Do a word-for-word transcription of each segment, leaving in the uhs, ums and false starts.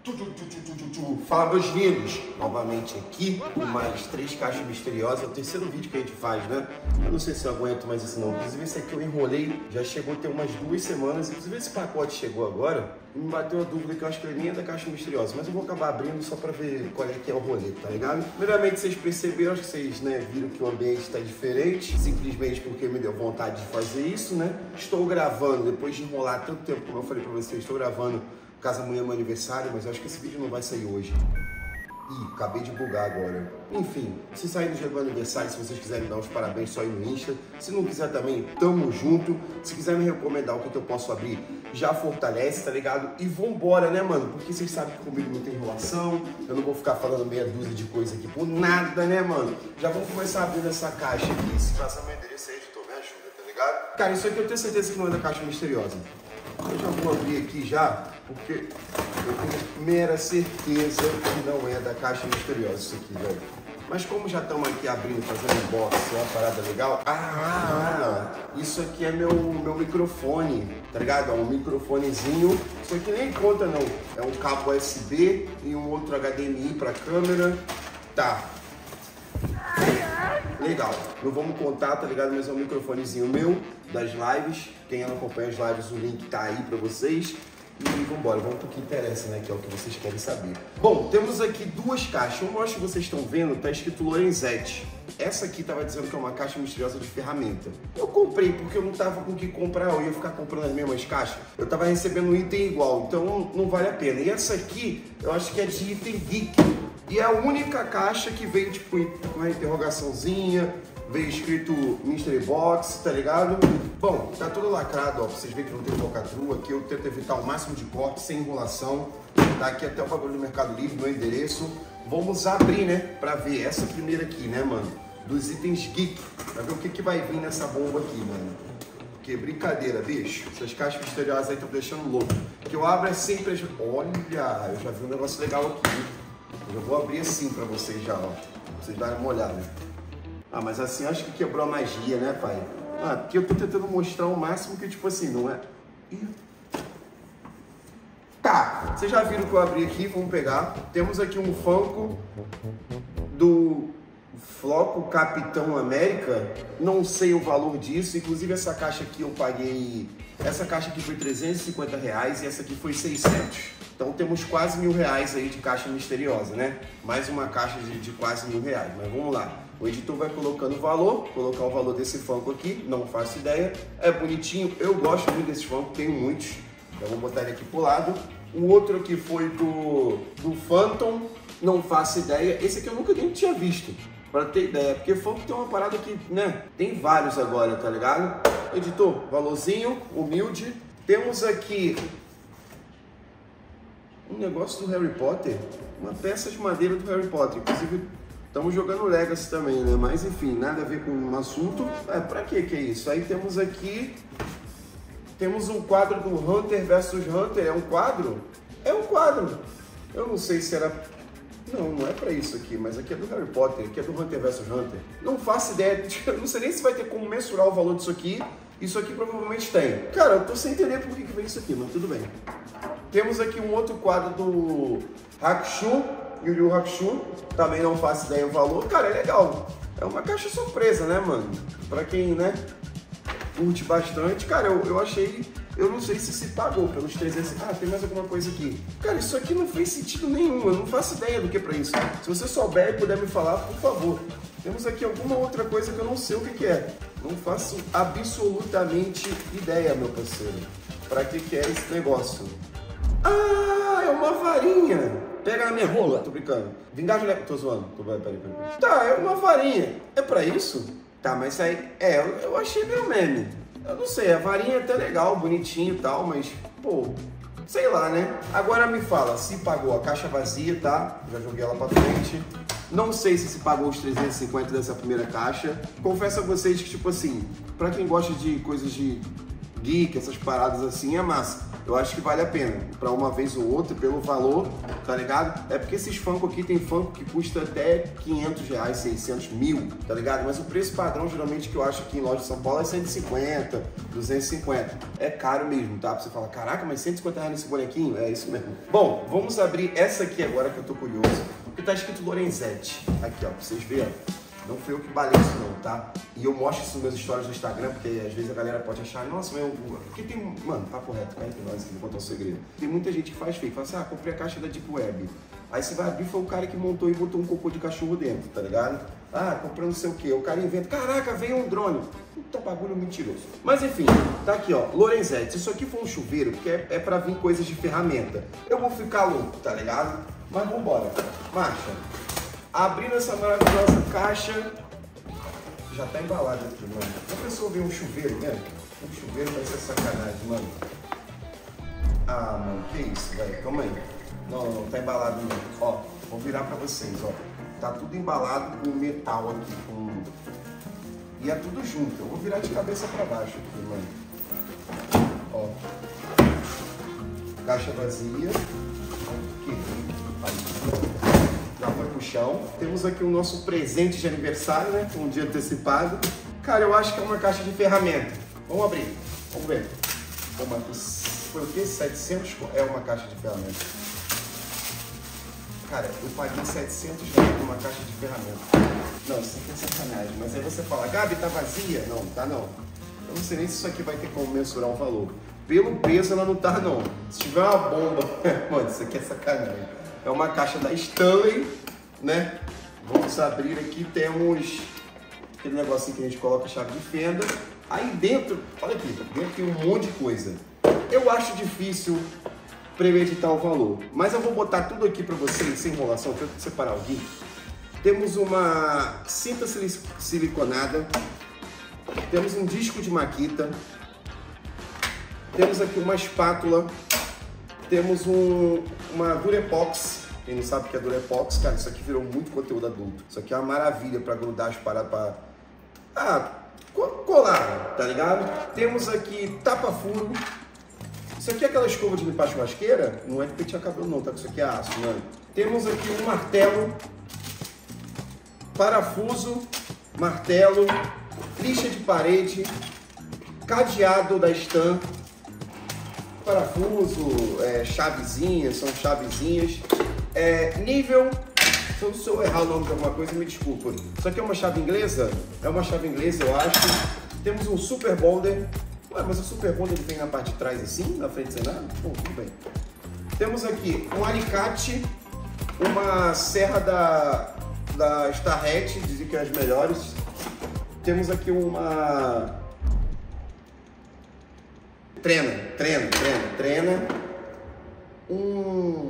Tu, tu, tu, tu, tu, tu, tu. Fala, meus lindos! Novamente aqui com mais três caixas misteriosas. É o terceiro vídeo que a gente faz, né? Eu não sei se eu aguento mais isso não. Inclusive esse aqui eu enrolei, já chegou a ter umas duas semanas. Inclusive esse pacote chegou agora e me bateu a dúvida que eu acho que ele nem é da caixa misteriosa. Mas eu vou acabar abrindo só pra ver qual é que é o rolê, tá ligado? Primeiramente vocês perceberam, acho que vocês né, viram que o ambiente está diferente. Simplesmente porque me deu vontade de fazer isso, né? Estou gravando, depois de enrolar tanto tempo, como eu falei pra vocês, estou gravando caso amanhã é meu aniversário, mas eu acho que esse vídeo não vai sair hoje. Ih, acabei de bugar agora. Enfim, se sair no dia do meu aniversário, se vocês quiserem dar os parabéns, só ir no Insta. Se não quiser também, tamo junto. Se quiser me recomendar o que eu posso abrir, já fortalece, tá ligado? E vambora, né, mano? Porque vocês sabem que comigo não tem enrolação. Eu não vou ficar falando meia dúzia de coisa aqui por nada, né, mano? Já vamos começar abrindo essa caixa aqui. Se passar meu endereço aí, editor, me ajuda, tá ligado? Cara, isso aqui eu tenho certeza que não é da caixa misteriosa. Eu já vou abrir aqui já, porque eu tenho mera certeza que não é da caixa misteriosa isso aqui, velho. Mas como já estamos aqui abrindo, fazendo unboxing, é uma parada legal. Ah, ah, ah, isso aqui é meu, meu microfone, tá ligado? É um microfonezinho. Isso aqui nem conta não. É um cabo U S B e um outro H D M I pra câmera. Tá. Legal, não vamos contar, tá ligado? Mas é um microfonezinho meu, das lives. Quem não acompanha as lives, o link tá aí pra vocês. E vambora, vamos pro que interessa, né? Que é o que vocês querem saber. Bom, temos aqui duas caixas. Uma, acho que vocês estão vendo, tá escrito Lorenzetti. Essa aqui tava dizendo que é uma caixa misteriosa de ferramenta. Eu comprei porque eu não tava com o que comprar, eu ia ficar comprando as mesmas caixas. Eu tava recebendo um item igual, então não vale a pena. E essa aqui, eu acho que é de item geek. E é a única caixa que veio, tipo, com uma interrogaçãozinha, veio escrito Mystery Box, tá ligado? Bom, tá tudo lacrado, ó, pra vocês verem que não tem falcatrua. Aqui eu tento evitar o máximo de corte, sem enrolação. Tá aqui até o bagulho do Mercado Livre, meu endereço. Vamos abrir, né, pra ver essa primeira aqui, né, mano? Dos itens geek, pra ver o que que vai vir nessa bomba aqui, mano. Que brincadeira, bicho. Essas caixas misteriosas aí estão deixando louco. O que eu abro é sempre... As... Olha, eu já vi um negócio legal aqui. Eu vou abrir assim pra vocês já, ó. Pra vocês darem uma olhada. Ah, mas assim acho que quebrou a magia, né, pai? Ah, porque eu tô tentando mostrar o máximo que, tipo assim, não é... Ih. Tá, vocês já viram que eu abri aqui, vamos pegar. Temos aqui um Funko do Floco Capitão América. Não sei o valor disso, inclusive essa caixa aqui eu paguei... Essa caixa aqui foi trezentos e cinquenta reais e essa aqui foi seiscentos. Então temos quase mil reais aí de caixa misteriosa, né? Mais uma caixa de, de quase mil reais, mas vamos lá. O editor vai colocando o valor, colocar o valor desse Funko aqui, não faço ideia. É bonitinho, eu gosto muito desse Funko, tenho muitos. Então vou botar ele aqui pro lado. O outro aqui foi do, do Phantom, não faço ideia. Esse aqui eu nunca nem tinha visto, pra ter ideia. Porque Funko tem uma parada que, né? Tem vários agora, tá ligado? Editor, valorzinho, humilde. Temos aqui um negócio do Harry Potter, uma peça de madeira do Harry Potter. Inclusive, estamos jogando Legacy também, né? Mas enfim, nada a ver com o assunto. É, pra que que é isso? Aí temos aqui, temos um quadro do Hunter versus Hunter. É um quadro? É um quadro. Eu não sei se era... Não, não é pra isso aqui, mas aqui é do Harry Potter, aqui é do Hunter versus Hunter. Não faço ideia, eu não sei nem se vai ter como mensurar o valor disso aqui. Isso aqui provavelmente tem. Cara, eu tô sem entender por que que vem isso aqui, mas tudo bem. Temos aqui um outro quadro do Hakusho, Yu Yu Hakusho. Também não faço ideia o valor. Cara, é legal. É uma caixa surpresa, né, mano? Pra quem, né, curte bastante. Cara, eu, eu achei... Eu não sei se se pagou pelos trezentos... Ah, tem mais alguma coisa aqui. Cara, isso aqui não fez sentido nenhum. Eu não faço ideia do que é pra isso. Se você souber e puder me falar, por favor. Temos aqui alguma outra coisa que eu não sei o que que é. Não faço absolutamente ideia, meu parceiro. Pra que que é esse negócio? Ah, é uma varinha. Pega na minha rola. Tô brincando. Vingagem... Tô zoando. Tô... Peraí, peraí, peraí. Tá, é uma varinha. É pra isso? Tá, mas isso aí... É, eu, eu achei meio meme. Eu não sei, a varinha é até legal, bonitinho e tal, mas, pô, sei lá, né? Agora me fala, se pagou a caixa vazia, tá? Já joguei ela pra frente. Não sei se se pagou os trezentos e cinquenta dessa primeira caixa. Confesso a vocês que, tipo assim, pra quem gosta de coisas de geek, essas paradas assim, é massa. eu acho que vale a pena. Pra uma vez ou outra, pelo valor, tá ligado? É porque esses Funko aqui tem Funko que custa até quinhentos reais, seiscentos, mil, tá ligado? Mas o preço padrão, geralmente, que eu acho aqui em loja de São Paulo é cento e cinquenta, duzentos e cinquenta. É caro mesmo, tá? Pra você falar, caraca, mas cento e cinquenta reais nesse bonequinho? É isso mesmo. Bom, vamos abrir essa aqui agora que eu tô curioso. Porque tá escrito Lorenzetti. Aqui, ó, pra vocês verem. Não foi eu que balei isso não, tá? E eu mostro isso nos meus stories no Instagram, porque às vezes a galera pode achar, nossa, mas eu... Porque tem... Mano, papo reto, cá entre nós aqui, vou contar um segredo. Tem muita gente que faz fake, fala assim, ah, comprei a caixa da Deep Web. Aí você vai abrir, foi o cara que montou e botou um cocô de cachorro dentro, tá ligado? Ah, comprei não sei o quê. O cara inventa, caraca, veio um drone. Puta bagulho mentiroso. Mas enfim, tá aqui, ó, Lorenzetti. Isso aqui foi um chuveiro, porque é, é pra vir coisas de ferramenta. Eu vou ficar louco, tá ligado? Mas vambora. Marcha. Abrindo essa maravilhosa caixa... Já tá embalado aqui, mano. A pessoa vê um chuveiro, né? Um chuveiro vai ser sacanagem, mano. Ah, mano, que isso, velho? Calma aí. Não, não, tá embalado não. Ó, vou virar pra vocês, ó. Tá tudo embalado com metal aqui, com... E é tudo junto. Eu vou virar de cabeça pra baixo aqui, mano. Ó. Caixa vazia. Aqui. Já foi pro chão. Temos aqui o nosso presente de aniversário, né? Um dia antecipado. Cara, eu acho que é uma caixa de ferramenta. Vamos abrir. Vamos ver. Ô, Marcos, foi o quê? setecentos? É uma caixa de ferramenta. Cara, eu paguei setecentos reais numa caixa de ferramenta. Não, isso aqui é sacanagem. Mas aí você fala, Gabi, tá vazia? Não, tá não. Eu não sei nem se isso aqui vai ter como mensurar o valor. Pelo peso ela não tá não. Se tiver uma bomba... Mano, isso aqui é sacanagem. É uma caixa da Stanley, né? Vamos abrir aqui, temos aquele negocinho que a gente coloca a chave de fenda. Aí dentro, olha aqui, dentro tem um monte de coisa. Eu acho difícil premeditar o valor, mas eu vou botar tudo aqui para vocês, sem enrolação, para separar o vídeo. Temos uma cinta siliconada, temos um disco de Makita, temos aqui uma espátula, temos um, uma Durepox. Quem não sabe o que é Durepox, cara, isso aqui virou muito conteúdo adulto. Isso aqui é uma maravilha para grudar as paradas para... Ah, colar, tá ligado? Temos aqui tapa-furo. Isso aqui é aquela escova de limpar churrasqueira? Não é de pentear cabelo não, tá? Isso aqui é aço, mano. Temos aqui um martelo, parafuso, martelo, lixa de parede, cadeado da Stan, parafuso, é, chavezinhas, são chavezinhas, é, nível, se eu errar o nome de alguma coisa, me desculpa. Isso aqui é uma chave inglesa? É uma chave inglesa, eu acho. Temos um Super Bonder. Ué, mas o Super Bonder ele vem na parte de trás assim, na frente sem nada? Bom, tudo bem. Temos aqui um alicate, uma serra da, da Starrett, dizem que é as melhores. Temos aqui uma... Trena, trena, trena, trena. Um...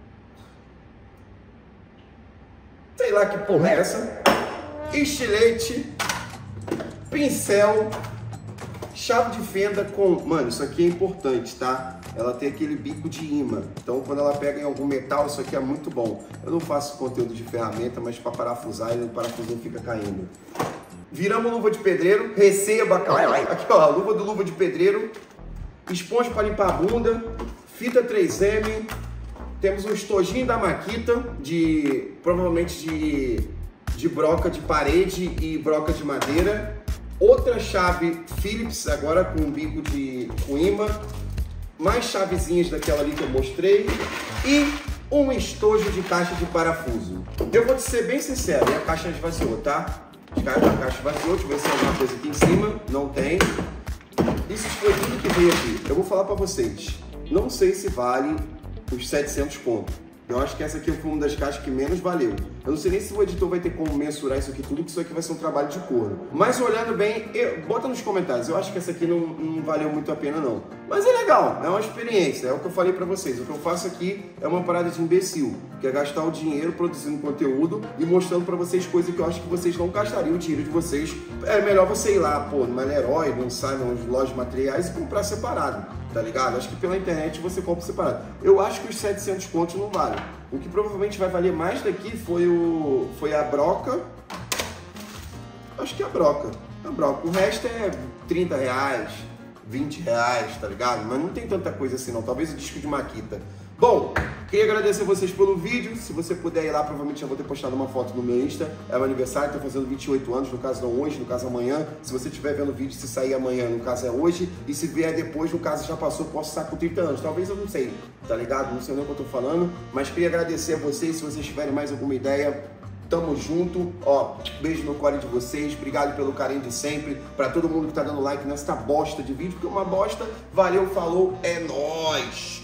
Sei lá que porra é essa. Estilete, pincel, chave de fenda com... Mano, isso aqui é importante, tá? Ela tem aquele bico de imã. Então, quando ela pega em algum metal, isso aqui é muito bom. Eu não faço conteúdo de ferramenta, mas para parafusar, o parafuso fica caindo. Viramos luva de pedreiro, receba, cara. Aqui, ó, a luva do luva de pedreiro. Esponja para limpar a bunda, fita três M, temos um estojinho da Makita, de, provavelmente de, de broca de parede e broca de madeira, outra chave Phillips, agora com bico de com imã, mais chavezinhas daquela ali que eu mostrei e um estojo de caixa de parafuso. Eu vou te ser bem sincero, e a caixa esvaziou, tá? A caixa esvaziou, deixa eu ver se tem alguma coisa aqui em cima, não tem. Isso foi tudo que veio aqui. Eu vou falar pra vocês. Não sei se vale os setecentos conto. Eu acho que essa aqui foi uma das caixas que menos valeu. Eu não sei nem se o editor vai ter como mensurar isso aqui tudo, que isso aqui vai ser um trabalho de couro. Mas olhando bem, eu, bota nos comentários. Eu acho que essa aqui não, não valeu muito a pena não. Mas é legal, é uma experiência, é o que eu falei pra vocês. O que eu faço aqui é uma parada de imbecil, que é gastar o dinheiro produzindo conteúdo e mostrando pra vocês coisas que eu acho que vocês não gastariam o dinheiro de vocês. É melhor você ir lá, pô, numa Leroy, num Simon, nas lojas de materiais e comprar separado, tá ligado? Acho que pela internet você compra separado. Eu acho que os setecentos contos não valem. O que provavelmente vai valer mais daqui foi, o, foi a broca. Acho que é a broca. A broca. O resto é trinta reais, vinte reais, tá ligado? Mas não tem tanta coisa assim não, talvez o disco de Makita. Bom, queria agradecer vocês pelo vídeo. Se você puder ir lá, provavelmente já vou ter postado uma foto no meu Insta. É meu aniversário, tô fazendo vinte e oito anos, no caso não hoje, no caso amanhã. Se você estiver vendo o vídeo, se sair amanhã, no caso é hoje. E se vier depois, no caso já passou, posso estar com trinta anos. Talvez eu não sei, tá ligado? Não sei nem o que eu tô falando. Mas queria agradecer a vocês. Se vocês tiverem mais alguma ideia, tamo junto. Ó, beijo no core de vocês. Obrigado pelo carinho de sempre. Pra todo mundo que tá dando like nessa bosta de vídeo, porque é uma bosta. Valeu, falou, é nóis!